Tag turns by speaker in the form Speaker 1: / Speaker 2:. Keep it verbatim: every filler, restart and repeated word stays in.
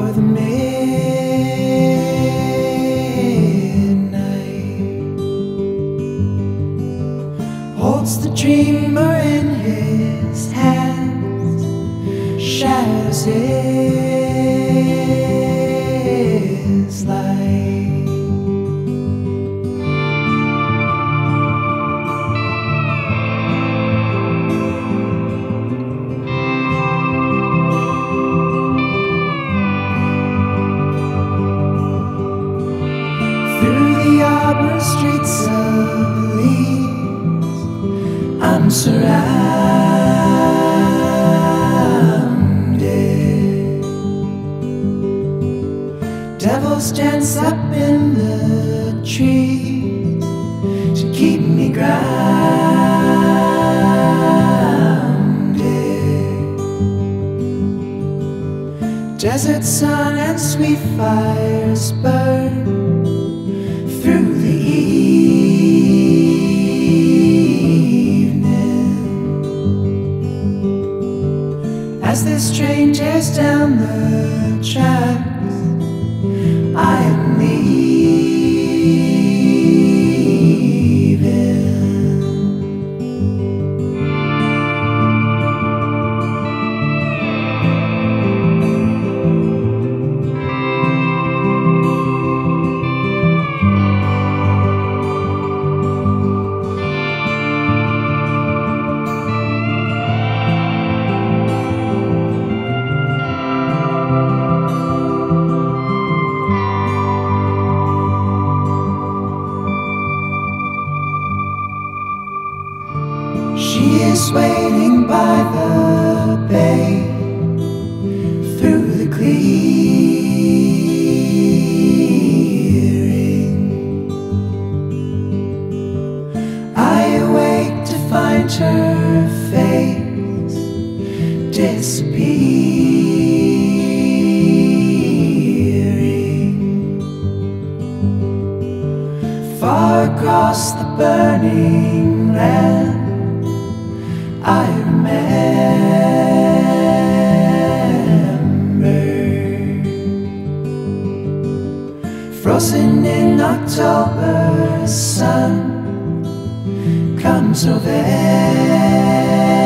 Speaker 1: the midnight, holds the dreamer in his hands, shadows his light. Through the arbor streets of leaves, I'm surrounded. Devils dance up in the trees to keep me grounded. Desert sun and sweet fires burn through the evening. As this train tears down the tracks, I am leaving. She is waiting by the bay, through the clearing. I awake to find her face disappearing far across the burning land. I remember, frozen in October sun, comes November.